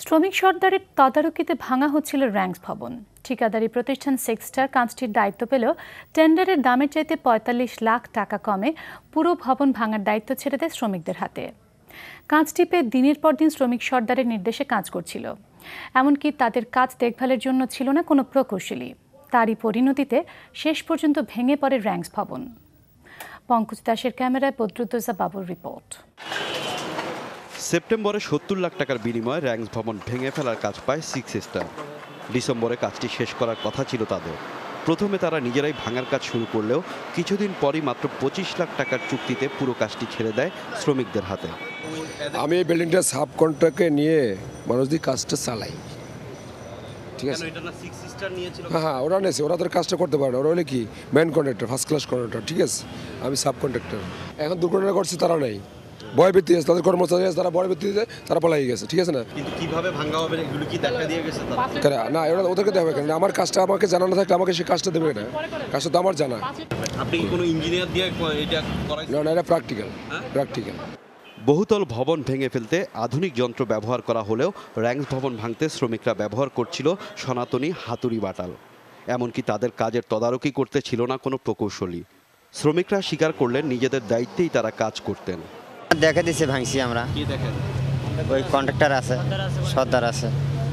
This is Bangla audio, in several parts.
শ্রমিক সর্দারের তদারকিতে ভাঙা হচ্ছিল র্যাঙ্কস ভবন। ঠিকাদারি প্রতিষ্ঠান সিক্সস্টার কাজটির দায়িত্ব পেলেও টেন্ডারের দামের চাইতে ৪৫ লাখ টাকা কমে পুরো ভবন ভাঙার দায়িত্ব ছেড়ে দেয় শ্রমিকদের হাতে। কাজটি পেয়ে দিনের পর দিন শ্রমিক সর্দারের নির্দেশে কাজ করছিল। এমনকি তাদের কাজ দেখভালের জন্য ছিল না কোনো প্রকৌশলী। তারই পরিণতিতে শেষ পর্যন্ত ভেঙে পড়ে র্যাঙ্কস ভবন। পঙ্কজ দাসের ক্যামেরায় বদরুদ্দোজা বাবুর রিপোর্ট। সেপ্টেম্বরে ৭০ লাখ টাকার বিনিময়ে র্যাঙ্কস ভবন ভেঙে ফেলার কাজ পায় সিক্স স্টার। ডিসেম্বরে কাজটি শেষ করার কথা ছিল তাদের। প্রথমে তারা নিজেরাই ভাঙার কাজ শুরু করলেও কিছুদিন পরই মাত্র ২৫ লাখ টাকার চুক্তিতে পুরো কাজটি ছেড়ে দেয় শ্রমিকদের হাতে। আমি এই বিল্ডিংটা সাব কন্ট্রাক্টে নিয়ে মানুষদের কাজটা চালাই, ঠিক আছে? হ্যাঁ, ওরা নিয়েছে, ওরা তাদের কাজটা করতে পারে না। ওরা হলে কি main contractor, first class contractor, ঠিক আছে? আমি সাব কন্ট্রাক্টর। এখন দুর্ঘটনা করছে তারা নাই, ভয় ভিত্তি আছে, তাদের কর্মচারী আছে, তারা ভয় ভিত্তিতে তারা পালাই গেছে, ঠিক আছে না? কিন্তু কিভাবে ভাঙা হবে এগুলো কি দেখা দিয়ে গেছে না, ওরা ওদেরকে দেবে কেন? আমার কাজটা আমাকে জানানো থাকলে আমাকে সেই কাজটা দেবে না। কাজটা তো আমার জানা। আপনি কি কোনো ইঞ্জিনিয়ার দিয়ে এটা করাইছেন? না, এটা প্র্যাকটিক্যাল। বহুতল ভবন ভেঙে ফেলতে আধুনিক যন্ত্র ব্যবহার করা হলেও র্যাঙ্কস ভবন ভাঙতে শ্রমিকরা ব্যবহার করছিল সনাতনী হাতুড়ি বাটাল। এমনকি তাদের কাজের তদারকি করতে ছিল না কোনো প্রকৌশলী। শ্রমিকরা স্বীকার করলেন নিজেদের দায়িত্বেই তারা কাজ করতেন। দেখে দিছে ভাঙছি আমরা। কি দেখেন? ওই কন্ট্রাক্টর আছে, সর্দার আছে।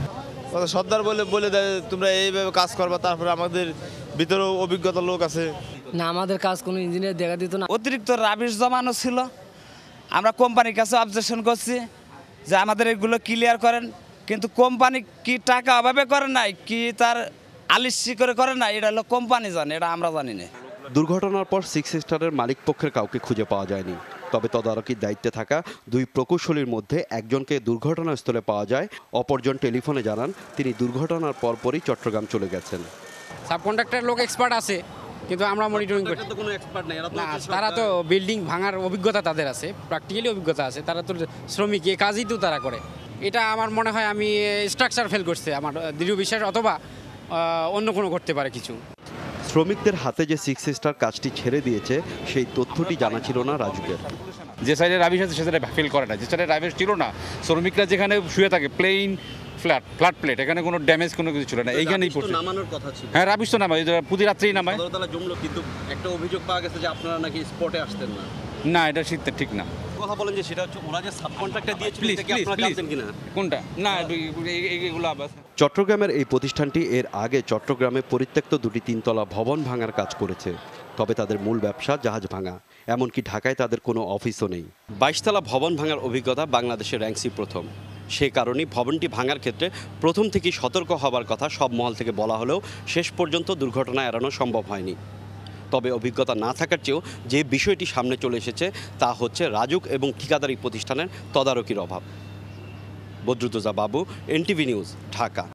সর্দার বলে দেয় তোমরা এইভাবে কাজ করবা, তারপরে আমাদের ভিতরেও অভিজ্ঞতা লোক আছে। না, আমাদের কাজ কোনো ইঞ্জিনিয়ার দেখা দিত না। অতিরিক্ত রাবিশ জমানো ছিল। আমরা কোম্পানির কাছে অবজেকশন করছি যে আমাদের এগুলো ক্লিয়ার করেন, কিন্তু কোম্পানি কি টাকা অভাবে করে নাই, কি তার আলিস্যি করে নাই, এটা হলো কোম্পানি জানে, এটা আমরা জানি না। দুর্ঘটনার পর সিক্স স্টারের মালিক পক্ষের কাউকে খুঁজে পাওয়া যায়নি। তবে তদারকির দায়িত্বে থাকা দুই প্রকৌশলীর মধ্যে একজনকে দুর্ঘটনাস্থলে পাওয়া যায়, অপরজন টেলিফোনে জানান তিনি দুর্ঘটনার পরপরই চট্টগ্রাম চলে গেছেন। সাবকন্ট্রাক্টর লোক এক্সপার্ট আছে, কিন্তু আমরা মনিটরিং করি না। তারা তো বিল্ডিং ভাঙার অভিজ্ঞতা তাদের আছে, প্র্যাকটিক্যালি অভিজ্ঞতা আছে। তারা তো শ্রমিক, এই কাজই তো তারা করে। এটা আমার মনে হয় আমি স্ট্রাকচার ফেল করছে, আমার দৃঢ় বিশ্বাস, অথবা অন্য কোনো করতে পারে কিছু। শ্রমিকদের হাতে যে সিক্স স্টার কাজটি ছেড়ে দিয়েছে সেই তথ্যটি জানা ছিল না রাজুকের। যে সাইডে রাবিশ আছে সে সাইডে ফিল করে না, যে সাইডে রাবিশ ছিল না, শ্রমিকরা যেখানে শুয়ে থাকে প্লেন ফ্ল্যাট প্লেট, এখানে কোনো ড্যামেজ কোনো কিছু ছিল না, এইখানেই পড়ছে। নামানোর কথা ছিল। হ্যাঁ, রাবিশ তো নামায়, প্রতি রাত্রেই নামায়। জমলো, কিন্তু একটা অভিযোগ পাওয়া গেছে যে আপনারা নাকি স্পটে আসতেন না। না, এটা ঠিক না। কথা বলেন যে সেটা হচ্ছে ওরা যে সাবকন্ট্রাক্টর দিয়েছিল, প্লিজ আপনারা জানেন কিনা? কোনটা? না, এইগুলো আবার। চট্টগ্রামের এই প্রতিষ্ঠানটি এর আগে চট্টগ্রামে পরিত্যক্ত দুটি তিনতলা ভবন ভাঙার কাজ করেছে। তবে তাদের মূল ব্যবসা জাহাজ ভাঙা। এমনকি ঢাকায় তাদের কোনো অফিসও নেই। ২২ তলা ভবন ভাঙার অভিজ্ঞতা বাংলাদেশের র্যাঙ্কসই প্রথম। সে কারণেই ভবনটি ভাঙার ক্ষেত্রে প্রথম থেকেই সতর্ক হবার কথা সব মহল থেকে বলা হলেও শেষ পর্যন্ত দুর্ঘটনা এড়ানো সম্ভব হয়নি। তবে অভিজ্ঞতা না থাকার চেয়েও যে বিষয়টি সামনে চলে এসেছে তা হচ্ছে রাজুক এবং ঠিকাদারি প্রতিষ্ঠানের তদারকির অভাব। বদরুদ্দোজা বাবু, এনটিভি নিউজ, ঢাকা।